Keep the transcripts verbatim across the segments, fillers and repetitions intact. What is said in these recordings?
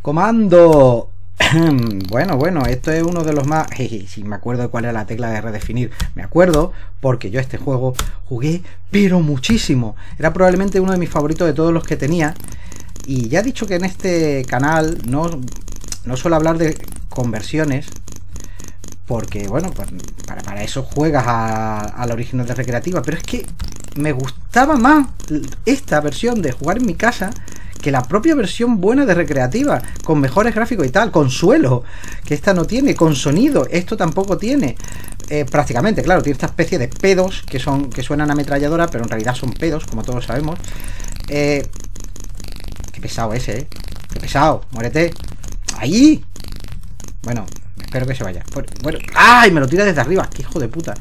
Comando. Bueno, bueno, esto es uno de los más... Jeje, si me acuerdo de cuál era la tecla de redefinir. Me acuerdo porque yo este juego jugué, pero muchísimo. Era probablemente uno de mis favoritos de todos los que tenía. Y ya he dicho que en este canal no, no suelo hablar de conversiones. Porque, bueno, para, para eso juegas a, a la original de recreativa. Pero es que me gustaba más esta versión de jugar en mi casa que la propia versión buena de recreativa, con mejores gráficos y tal, con suelo, que esta no tiene, con sonido, esto tampoco tiene. Eh, prácticamente, claro, tiene esta especie de pedos que son que suenan a ametralladora, pero en realidad son pedos, como todos sabemos. Eh, qué pesado ese, ¿eh? Qué pesado, muérete. ¡Ahí! Bueno, espero que se vaya. Bueno, ¡ay! Me lo tira desde arriba, qué hijo de puta.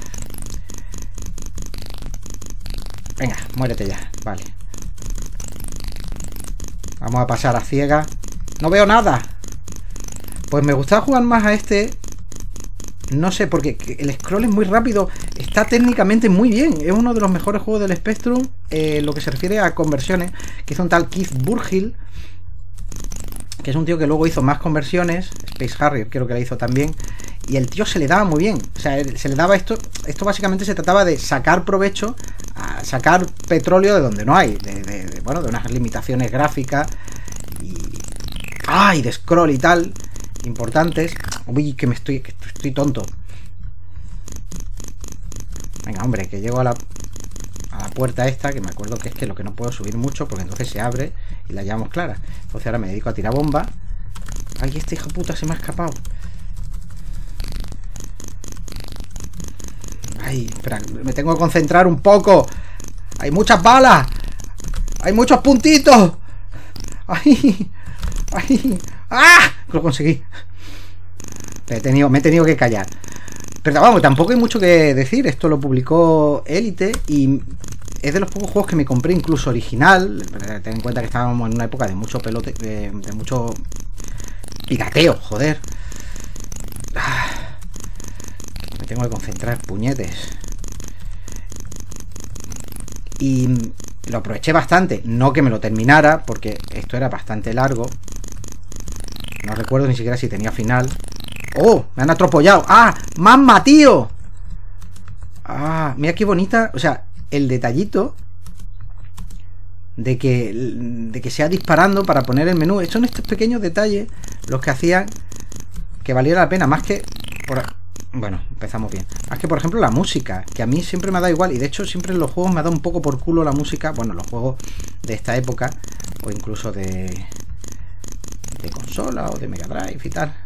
Venga, muérete ya, vale. Vamos a pasar a ciega. No veo nada. Pues me gustaba jugar más a este. No sé, porque el scroll es muy rápido. Está técnicamente muy bien. Es uno de los mejores juegos del Spectrum, eh, lo que se refiere a conversiones. Que hizo un tal Keith Burhill, que es un tío que luego hizo más conversiones. Space Harrier creo que la hizo también. Y el tío se le daba muy bien. O sea, se le daba esto. Esto básicamente se trataba de sacar provecho, a sacar petróleo de donde no hay. De, de, de, bueno, de unas limitaciones gráficas. Y. ¡Ay! De scroll y tal. Importantes. Uy, que me estoy. Que estoy tonto. Venga, hombre, que llego a la. A la puerta esta. Que me acuerdo que es que lo que no puedo subir mucho. Porque entonces se abre y la llevamos clara. Entonces ahora me dedico a tirar bomba. Ay, este hijo puta se me ha escapado. Ay, espera, me tengo que concentrar un poco. Hay muchas balas. Hay muchos puntitos. Ay, ay. ¡Ah! Lo conseguí. Me he tenido, me he tenido que callar. Pero vamos, tampoco hay mucho que decir. Esto lo publicó Elite y es de los pocos juegos que me compré incluso original. Ten en cuenta que estábamos en una época de mucho pelote, de, de mucho pirateo, joder. Ah. Me tengo que concentrar, puñetes. Y lo aproveché bastante. No que me lo terminara, porque esto era bastante largo. No recuerdo ni siquiera si tenía final. ¡Oh! Me han atropollado. ¡Ah! ¡Mamma, tío! ¡Ah! Mira qué bonita. O sea, el detallito de que, de que sea disparando para poner el menú. Son estos pequeños detalles los que hacían que valiera la pena. Más que... por Bueno, empezamos bien. Es que, por ejemplo, la música, que a mí siempre me ha dado igual. Y de hecho, siempre en los juegos me ha dado un poco por culo la música. Bueno, los juegos de esta época. O incluso de... de consola o de Mega Drive y tal.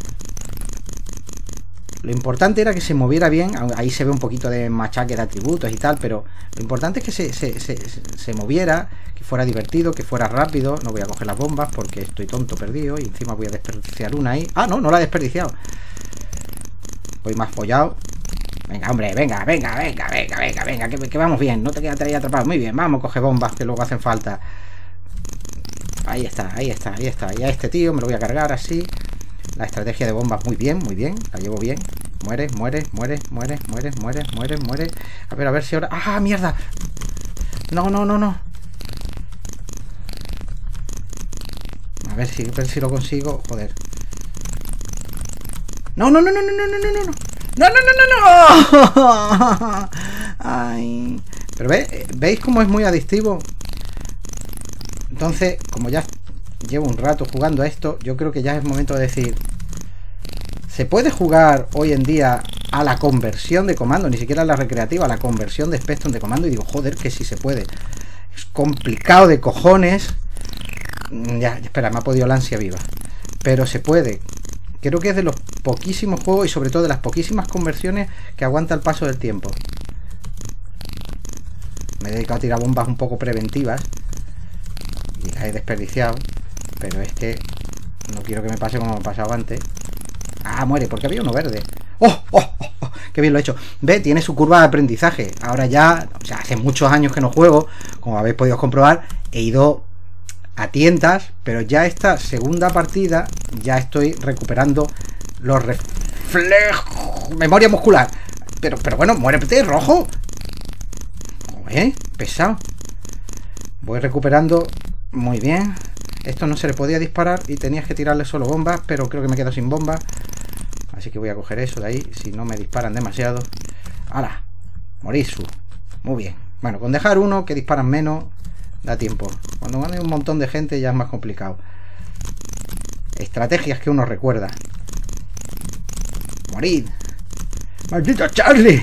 Lo importante era que se moviera bien. Ahí se ve un poquito de machaque de atributos y tal. Pero lo importante es que se, se, se, se moviera. Que fuera divertido, que fuera rápido. No voy a coger las bombas porque estoy tonto perdido. Y encima voy a desperdiciar una ahí. Ah, no, no la he desperdiciado. Voy más follado. Venga, hombre, venga, venga, venga, venga, venga, venga, que, que vamos bien. No te quedas ahí atrapado. Muy bien, vamos, coge bombas que luego hacen falta. Ahí está, ahí está, ahí está. Y a este tío me lo voy a cargar así. La estrategia de bombas, muy bien, muy bien. La llevo bien. Muere, muere, muere, muere, muere, muere, muere, muere. A ver, a ver si ahora... ¡Ah, mierda! No, no, no, no. A ver si, a ver si lo consigo. Joder. No, no, no, no, no, no, no, no, no. No, no, no, no, no. Ay. Pero ve, ¿veis cómo es muy adictivo? Entonces, como ya llevo un rato jugando a esto, yo creo que ya es momento de decir, ¿se puede jugar hoy en día a la conversión de comando? Ni siquiera a la recreativa, a la conversión de Spectrum de comando. Y digo, joder, que sí se puede. Es complicado de cojones. Ya, espera, me ha podido la ansia viva. Pero se puede. Creo que es de los poquísimos juegos y sobre todo de las poquísimas conversiones que aguanta el paso del tiempo. Me he dedicado a tirar bombas un poco preventivas y las he desperdiciado, pero es que no quiero que me pase como me ha pasado antes. Ah, muere, porque había uno verde. ¡Oh, oh, oh, oh! ¡Qué bien lo he hecho! Ve, tiene su curva de aprendizaje. Ahora ya, o sea, hace muchos años que no juego, como habéis podido comprobar, he ido a tientas, pero ya esta segunda partida ya estoy recuperando los reflejos, memoria muscular. Pero, pero bueno, muérete, rojo. Joder, pesado. Voy recuperando muy bien. Esto no se le podía disparar y tenías que tirarle solo bombas, pero creo que me quedo sin bombas. Así que voy a coger eso de ahí, si no me disparan demasiado. ¡Hala! Morisu. Muy bien. Bueno, con dejar uno que disparan menos, da tiempo. Cuando hay un montón de gente ya es más complicado. Estrategias que uno recuerda. ¡Morid! ¡Maldito Charlie!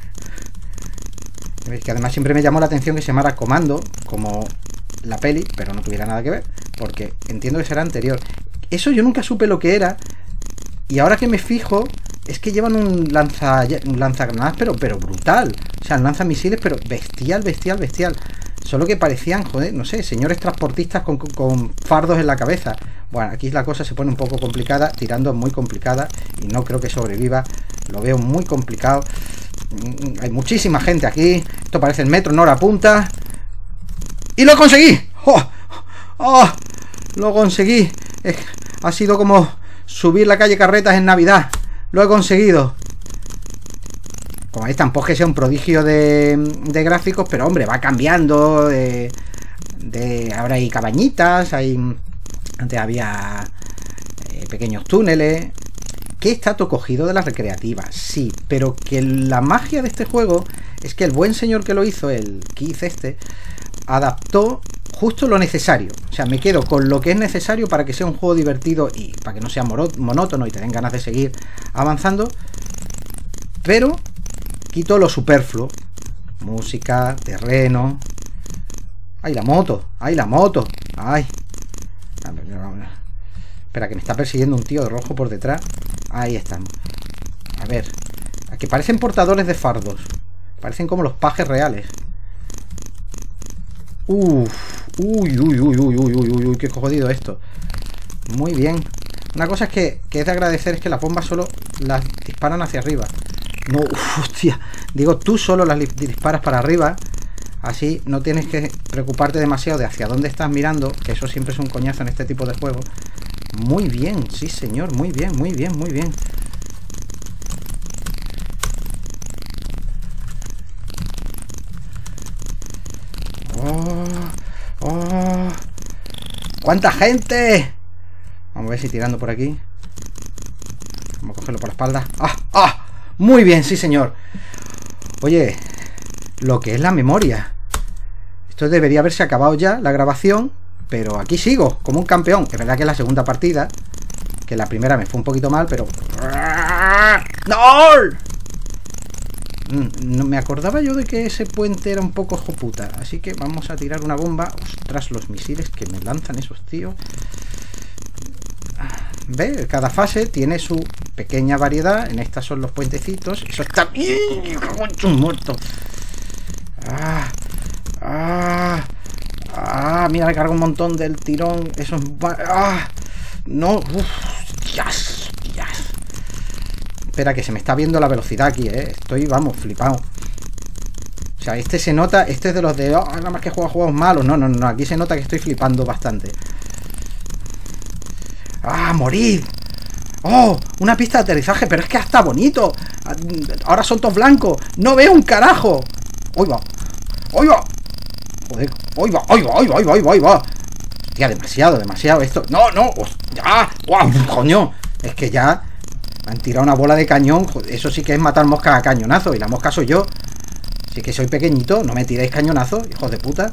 Que además siempre me llamó la atención que se llamara Comando, como la peli, pero no tuviera nada que ver, porque entiendo que será anterior. Eso yo nunca supe lo que era, y ahora que me fijo, es que llevan un lanza un lanzagranadas, pero, pero brutal. O sea, lanzan misiles, pero bestial, bestial, bestial. Solo que parecían, joder, no sé, señores transportistas con, con, con fardos en la cabeza. Bueno, aquí la cosa se pone un poco complicada, tirando muy complicada, y no creo que sobreviva. Lo veo muy complicado. Hay muchísima gente aquí. Esto parece el metro en hora punta. ¡Y lo conseguí! ¡Oh! ¡Oh! Lo conseguí. Eh, ha sido como subir la calle Carretas en Navidad. Lo he conseguido. Como veis, tampoco que sea un prodigio de, de gráficos, pero hombre, va cambiando. De, de, ahora hay cabañitas, hay... Antes había eh, pequeños túneles. Que está todo cogido de las recreativas, sí, pero que la magia de este juego es que el buen señor que lo hizo, el Keith este, adaptó justo lo necesario. O sea, me quedo con lo que es necesario para que sea un juego divertido y para que no sea monótono y te den ganas de seguir avanzando, pero quito lo superfluo. Música, terreno. ¡Ay, la moto! ¡Ay, la moto! ¡Ay! Espera, que me está persiguiendo un tío de rojo por detrás. Ahí estamos. A ver. Aquí parecen portadores de fardos. Parecen como los pajes reales. Uff. Uy, uy, uy, uy, uy, uy, uy, uy, qué jodido esto. Muy bien. Una cosa es que, que es de agradecer es que las bombas solo las disparan hacia arriba. No, uf, hostia. Digo, tú solo las disparas para arriba. Así no tienes que preocuparte demasiado de hacia dónde estás mirando, que eso siempre es un coñazo en este tipo de juegos. Muy bien, sí señor, muy bien, muy bien, muy bien. Oh, oh. ¡Cuánta gente! Vamos a ver si tirando por aquí. Vamos a cogerlo por la espalda. ¡Ah! ¡Ah! Muy bien, sí señor. Oye, lo que es la memoria. Esto debería haberse acabado ya, la grabación. Pero aquí sigo, como un campeón. Es verdad que es la segunda partida, que la primera me fue un poquito mal, pero... ¡No! No me acordaba yo de que ese puente era un poco joputa. Así que vamos a tirar una bomba. Ostras, los misiles que me lanzan esos tíos. ¿Ve? Cada fase tiene su pequeña variedad. En estas son los puentecitos. Eso está bien. Un muerto. Ah, ah, ah, mira, me cargo un montón del tirón. Eso es... Ah, no. Uf, Dios, Dios. Espera, que se me está viendo la velocidad aquí, eh. Estoy, vamos, flipado. O sea, este se nota. Este es de los de... Oh, nada más que juego juegos malos. No, no, no. Aquí se nota que estoy flipando bastante. ¡Ah, morid! ¡Oh! Una pista de aterrizaje, pero es que hasta bonito. Ahora son todos blancos. ¡No veo un carajo! ¡Oy va! ¡Oy va! Joder, ¡oy va! ¡Oy va! ¡Oy va! ¡Oy va! ¡Oy va! ¡Oy va! Hostia, demasiado, demasiado esto. ¡No, no! ¡Ya! ¡Guau! ¡Coño! Es que ya me han tirado una bola de cañón. Joder, eso sí que es matar moscas a cañonazo. Y la mosca soy yo. Así que soy pequeñito. No me tiréis cañonazos, hijos de puta.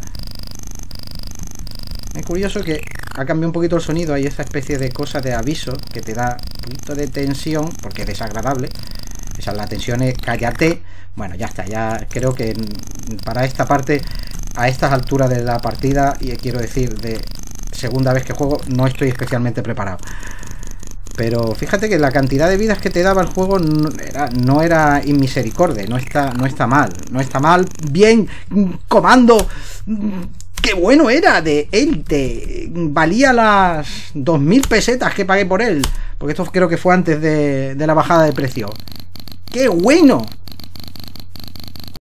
Es curioso que ha cambiado un poquito el sonido. Hay esa especie de cosa de aviso que te da un poquito de tensión, porque es desagradable. Esa, la tensión es cállate. Bueno, ya está. Ya creo que para esta parte, a estas alturas de la partida, y quiero decir de segunda vez que juego, no estoy especialmente preparado. Pero fíjate que la cantidad de vidas que te daba el juego no era, no era inmisericordia. No está, no está mal. No está mal. Bien, comando. ¡Qué bueno era! De élite. Valía las dos mil pesetas que pagué por él. Porque esto creo que fue antes de, de la bajada de precio. ¡Qué bueno!